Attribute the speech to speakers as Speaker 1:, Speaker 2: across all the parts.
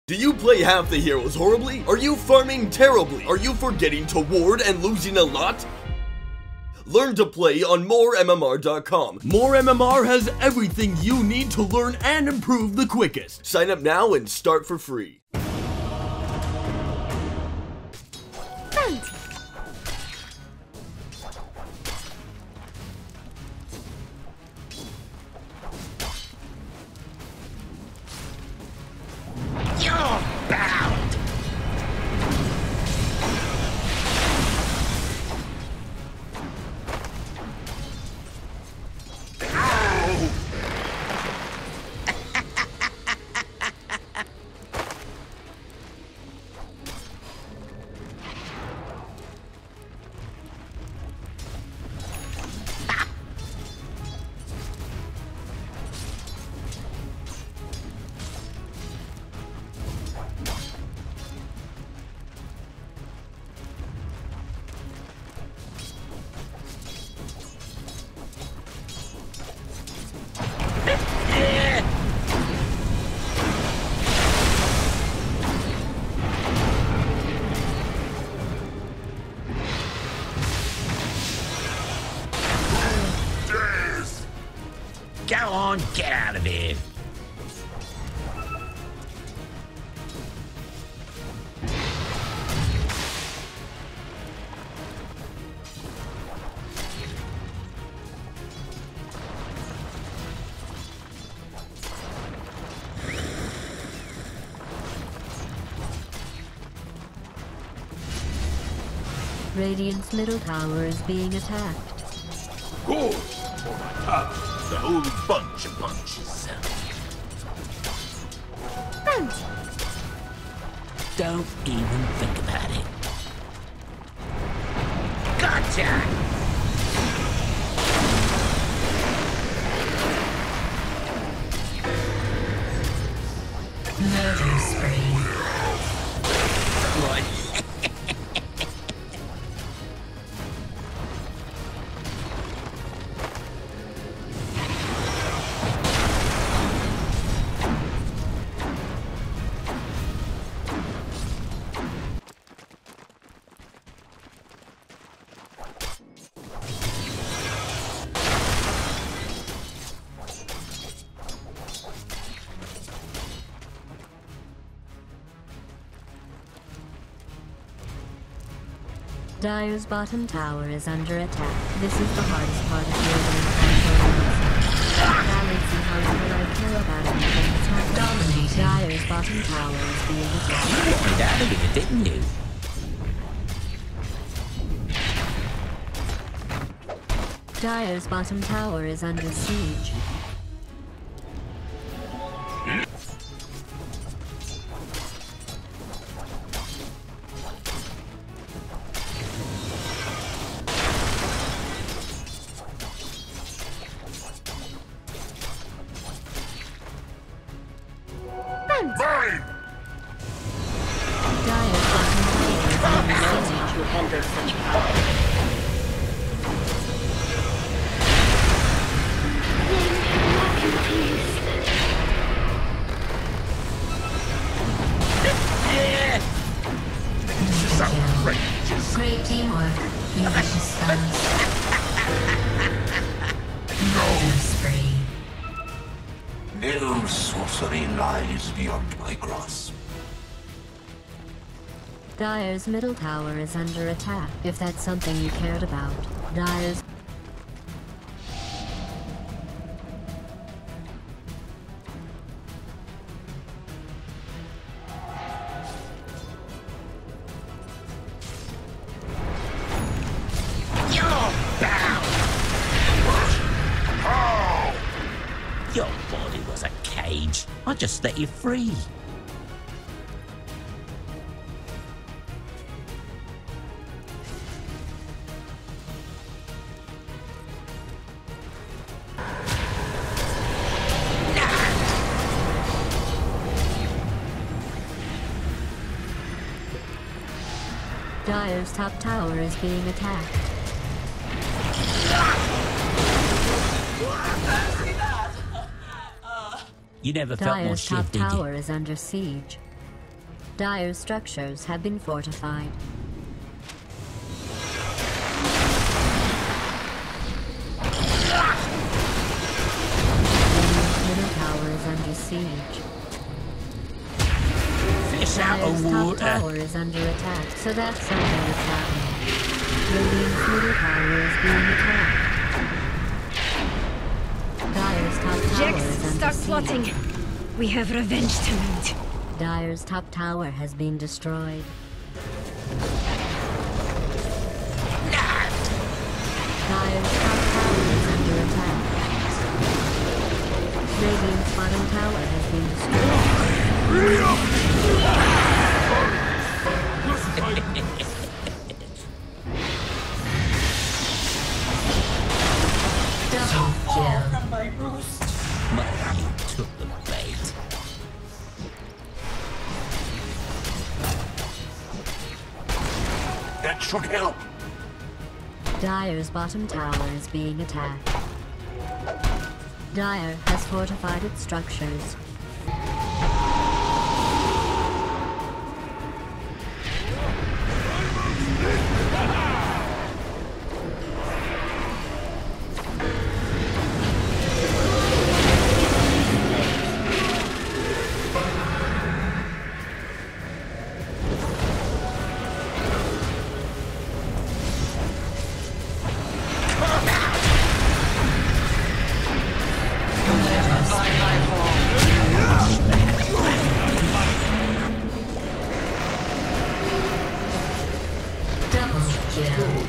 Speaker 1: Do you play half the heroes horribly? Are you farming terribly? Are you forgetting to ward and losing a lot? Learn to play on MoreMMR.com. MoreMMR has everything you need to learn and improve the quickest. Sign up now and start for free.
Speaker 2: You're bound! Go on, get out of here.
Speaker 3: Radiant's middle tower is being attacked.
Speaker 2: Good for my power. The whole bunch of punches. Don't even think about it. Gotcha!
Speaker 3: Murder spree.
Speaker 2: What?
Speaker 3: Dire's bottom tower is under attack. This is the hardest part of building. Dire's bottom tower is being attacked.
Speaker 2: You wanted out of here, didn't you?
Speaker 3: Dire's bottom tower is under siege.
Speaker 2: Mine!
Speaker 3: Dire's bottom tower is under siege.
Speaker 4: To handle such power.
Speaker 2: This is outrageous.
Speaker 3: Great teamwork. Vicious stuns. Murder spree.
Speaker 5: No sorcery lies beyond my grasp.
Speaker 3: Dire's middle tower is under attack. If that's something you cared about. Dire's...
Speaker 2: You're bound!
Speaker 5: How?
Speaker 2: Your body was a cage. I just let you free.
Speaker 3: Dire's top tower is being attacked.
Speaker 2: You never felt more
Speaker 3: Dire's
Speaker 2: shit,
Speaker 3: top
Speaker 2: did you?
Speaker 3: tower is under siege. Dire's structures have been fortified. Radiant's middle tower is under siege.
Speaker 4: Fish out
Speaker 3: Dire's
Speaker 4: of
Speaker 3: top
Speaker 4: water.
Speaker 3: tower is under attack, so that's something that's happening. Radiant's middle tower is being attacked. Dire's top tower
Speaker 6: Jax,
Speaker 3: is under
Speaker 6: start
Speaker 3: siege.
Speaker 6: plotting. We have revenge to loot.
Speaker 3: Dire's top tower has been destroyed. Dire's top tower is under attack. Radiant's bottom tower has been destroyed. Double kill.
Speaker 4: Well, you took the bait.
Speaker 2: That should help.
Speaker 3: Dire's bottom tower is being attacked. Dire has fortified its structures. Double kill.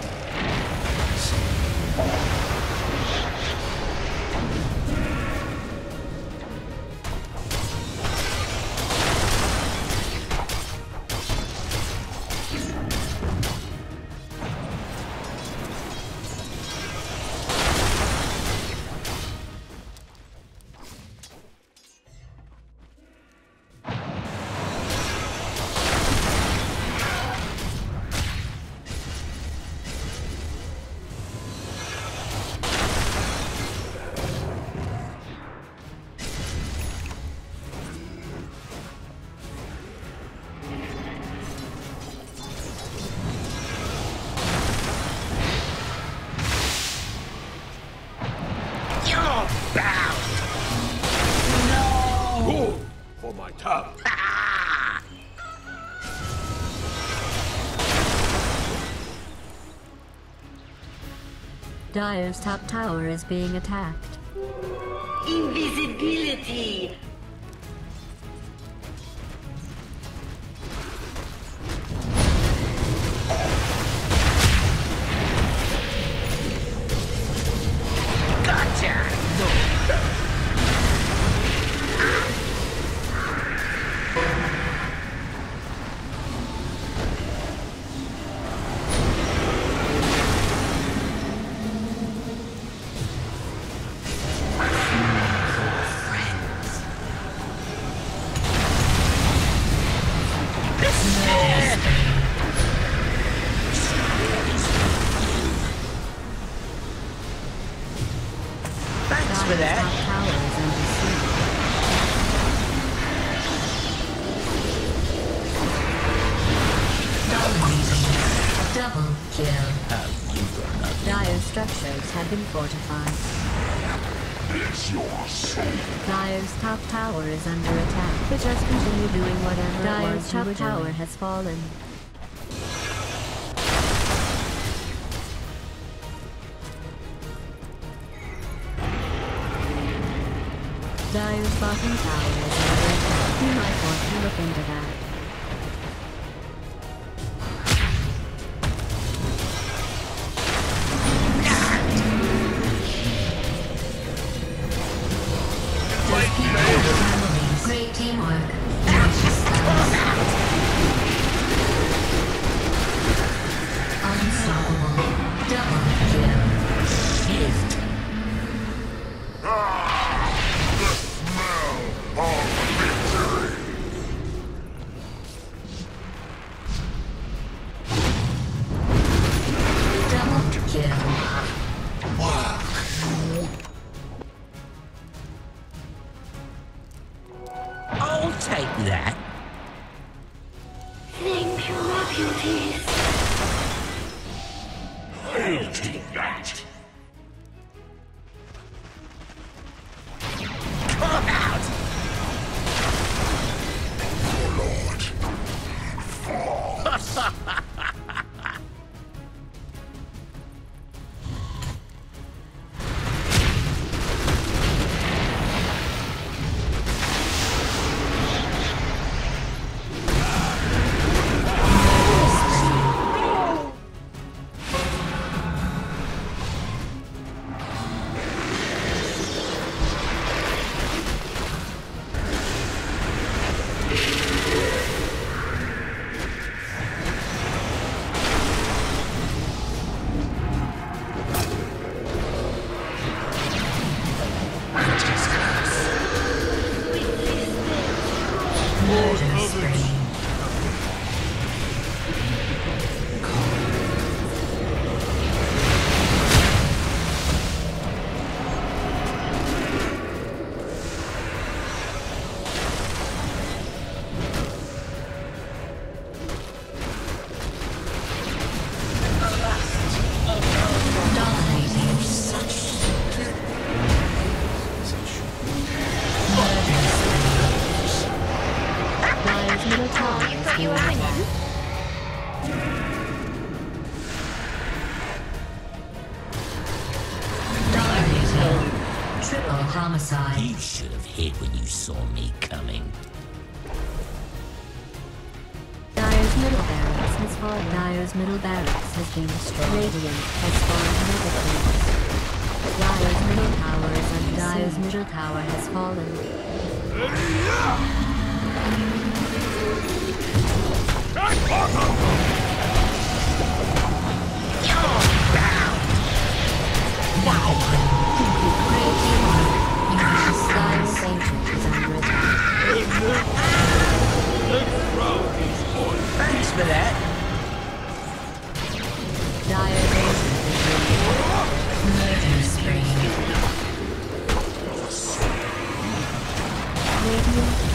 Speaker 2: Go for my tower.
Speaker 3: Dire's top tower is being attacked.
Speaker 6: Invisibility.
Speaker 4: Thanks for
Speaker 3: Dire's
Speaker 4: that.
Speaker 3: top tower is under siege. Double kill. Dire's structures have been fortified.
Speaker 5: It's your soul.
Speaker 3: Dire's top tower is under attack, but just continue doing whatever Dire's top tower has fallen. Dire's bottom tower is under attack. You might want to look into that. Great teamwork. Unstoppable. Double kill.
Speaker 4: Shift.
Speaker 5: The smell of victory.
Speaker 6: Think refugees.
Speaker 5: I'll take that.
Speaker 2: Come out!
Speaker 5: Lord.
Speaker 3: Triple homicide.
Speaker 4: You should have hid when you saw me coming.
Speaker 3: Dire's middle barracks has fallen. Dire's middle barracks has been destroyed. Radiant has fallen negative. Dire's middle tower is under Dire's middle tower has fallen. Dire's ancient is under attack.
Speaker 4: Thanks for that.
Speaker 3: Dire's ancient is under attack. Radiant